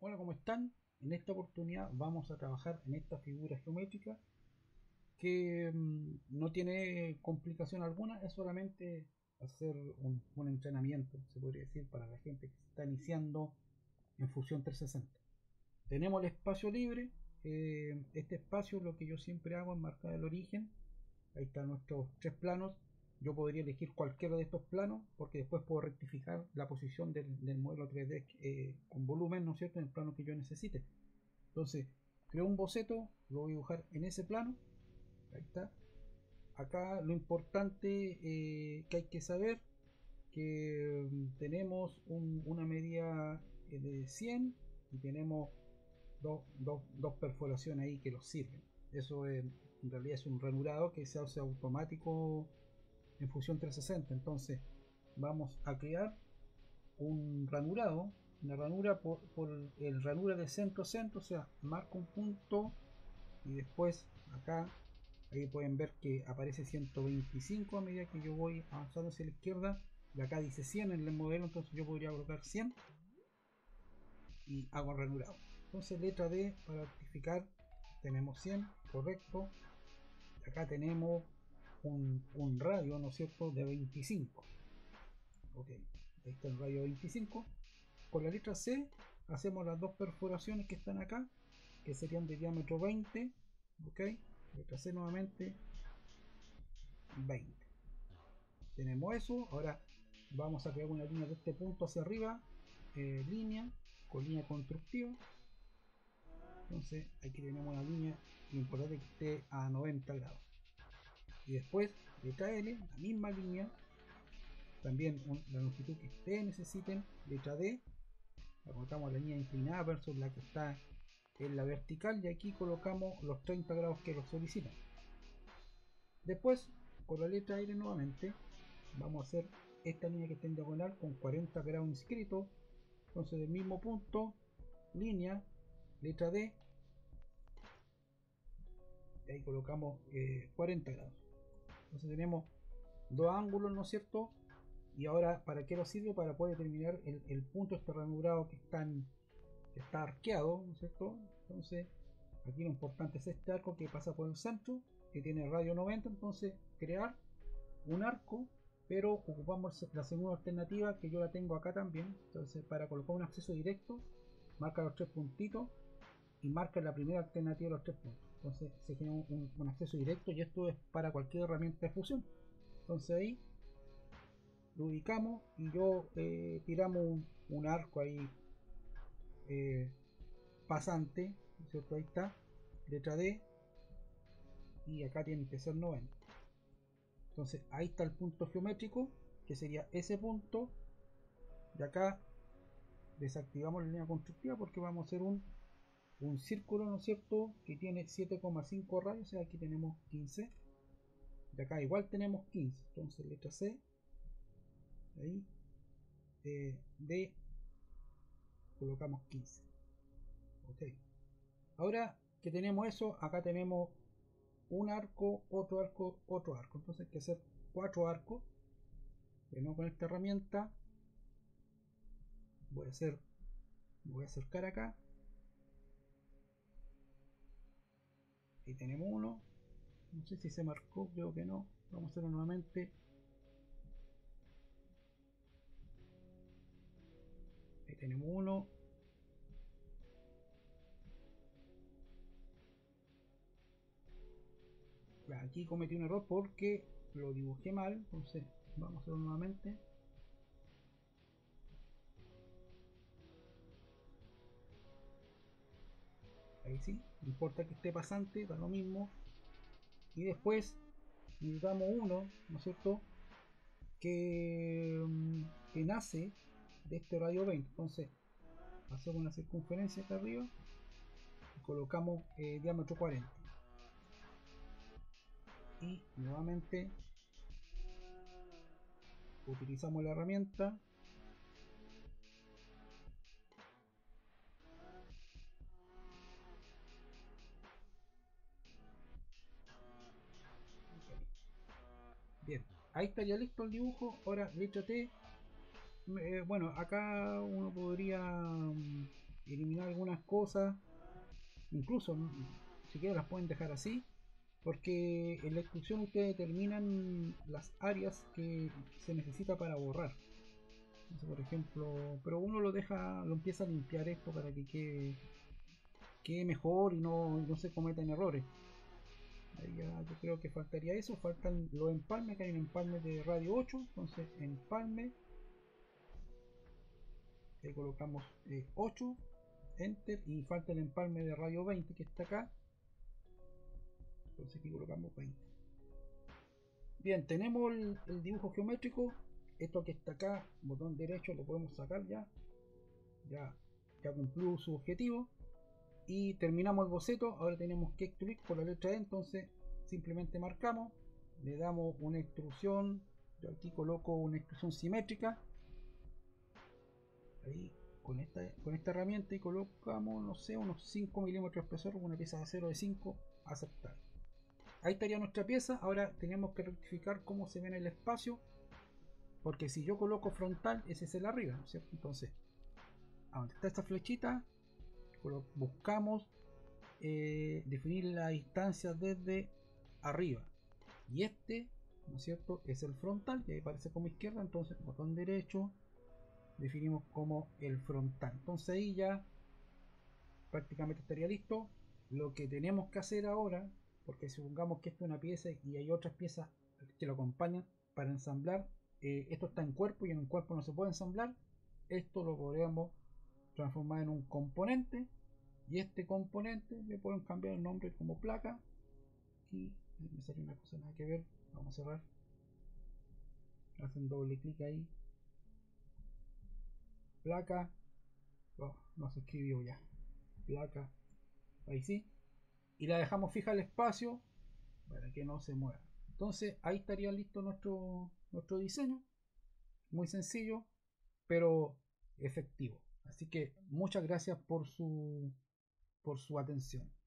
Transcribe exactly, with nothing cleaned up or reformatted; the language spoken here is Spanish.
Hola, ¿cómo están? En esta oportunidad vamos a trabajar en esta figura geométrica que mmm, no tiene complicación alguna, es solamente hacer un, un entrenamiento, se podría decir, para la gente que se está iniciando en Fusion trescientos sesenta. Tenemos el espacio libre, eh, este espacio lo que yo siempre hago es marcar el origen, ahí están nuestros tres planos. Yo podría elegir cualquiera de estos planos porque después puedo rectificar la posición del, del modelo tres D eh, con volumen, ¿no es cierto?, en el plano que yo necesite. Entonces, creo un boceto, lo voy a dibujar en ese plano. Ahí está. Acá lo importante eh, que hay que saber que um, tenemos un, una medida eh, de cien y tenemos dos, dos, dos perforaciones ahí que nos sirven. Eso es, en realidad es un ranurado que se hace automático en Fusion trescientos sesenta. Entonces vamos a crear un ranurado, una ranura por, por el ranura de centro a centro, o sea, marco un punto y después acá, ahí pueden ver que aparece ciento veinticinco a medida que yo voy avanzando hacia la izquierda, y acá dice cien en el modelo, entonces yo podría colocar cien y hago ranurado. Entonces letra D para rectificar, tenemos cien, correcto. Acá tenemos un, un radio, ¿no es cierto?, de veinticinco. Ok, ahí está el radio veinticinco. Con la letra C hacemos las dos perforaciones que están acá, que serían de diámetro veinte. Ok, letra C nuevamente, veinte. Tenemos eso. Ahora vamos a crear una línea de este punto hacia arriba, eh, línea con línea constructiva. Entonces aquí tenemos una línea, lo importante es que esté a noventa grados. Y después letra L, la misma línea, también un, la longitud que ustedes necesiten. Letra D, colocamos la línea inclinada versus la que está en la vertical, y aquí colocamos los treinta grados que lo solicitan. Después, con la letra L nuevamente, vamos a hacer esta línea que está en diagonal con cuarenta grados inscritos. Entonces del mismo punto, línea, letra D, y ahí colocamos eh, cuarenta grados. Entonces tenemos dos ángulos, ¿no es cierto? Y ahora, ¿para qué nos sirve? Para poder determinar el, el punto este ranurado que, están, que está arqueado, ¿no es cierto? Entonces aquí lo importante es este arco que pasa por el centro, que tiene radio noventa. Entonces crear un arco, pero ocupamos la segunda alternativa, que yo la tengo acá también. Entonces para colocar un acceso directo, marca los tres puntitos y marca la primera alternativa de los tres puntos. Entonces se genera un, un, un acceso directo, y esto es para cualquier herramienta de fusión. Entonces ahí lo ubicamos y yo eh, tiramos un, un arco ahí eh, pasante, ¿cierto? Ahí está, letra D, y acá tiene que ser noventa. Entonces ahí está el punto geométrico, que sería ese punto. De acá desactivamos la línea constructiva porque vamos a hacer un, un círculo, ¿no es cierto?, que tiene siete coma cinco radios, o sea, aquí tenemos quince. De acá igual tenemos quince, entonces letra C, ahí, eh, D, colocamos quince. Ok. Ahora que tenemos eso, acá tenemos un arco, otro arco, otro arco. Entonces hay que hacer cuatro arcos. Vengo con esta herramienta, voy a hacer, voy a acercar acá. Ahí tenemos uno. No sé si se marcó, creo que no. Vamos a hacerlo nuevamente. Ahí tenemos uno. Aquí cometí un error porque lo dibujé mal. Entonces vamos a hacerlo nuevamente. Ahí sí, no importa que esté pasante, da lo mismo. Y después necesitamos uno, ¿no es cierto?, que, que nace de este radio veinte. Entonces hacemos una circunferencia acá arriba y colocamos eh, diámetro cuarenta. Y nuevamente utilizamos la herramienta. Bien, ahí estaría listo el dibujo. Ahora letra T. Eh, bueno, acá uno podría eliminar algunas cosas, incluso si quieren las pueden dejar así, porque en la instrucción ustedes determinan las áreas que se necesita para borrar. Entonces, por ejemplo, pero uno lo deja, lo empieza a limpiar esto para que quede, quede mejor y no, y no se cometan errores. Ahí ya yo creo que faltaría eso, faltan los empalmes, que hay un empalme de radio ocho, entonces empalme, ahí colocamos eh, ocho, enter, y falta el empalme de radio veinte que está acá, entonces aquí colocamos veinte. Bien, tenemos el, el dibujo geométrico, esto que está acá, botón derecho, lo podemos sacar ya, ya, ya cumplió su objetivo. Y terminamos el boceto. Ahora tenemos que extruir por la letra E, entonces simplemente marcamos, le damos una extrusión, yo aquí coloco una extrusión simétrica ahí con esta, con esta herramienta, y colocamos, no sé, unos cinco milímetros de espesor, una pieza de acero de cinco, aceptar. Ahí estaría nuestra pieza. Ahora tenemos que rectificar cómo se ve en el espacio, porque si yo coloco frontal, ese es el arriba, ¿no es cierto? Entonces, a donde está esta flechita, buscamos eh, definir la distancia desde arriba, y este, ¿no es cierto?, es el frontal, y ahí aparece como izquierda, entonces botón derecho, definimos como el frontal. Entonces ahí ya prácticamente estaría listo. Lo que tenemos que hacer ahora, porque supongamos que esto es una pieza y hay otras piezas que lo acompañan para ensamblar, eh, esto está en cuerpo y en un cuerpo no se puede ensamblar, esto lo podríamos transformar en un componente, y este componente le pueden cambiar el nombre como placa, y me salió una cosa nada que ver, vamos a cerrar, hacen doble clic ahí, placa, oh, no se escribió ya, placa, ahí sí, y la dejamos fija al espacio para que no se mueva. Entonces ahí estaría listo nuestro, nuestro diseño, muy sencillo pero efectivo. Así que muchas gracias por su, por su atención.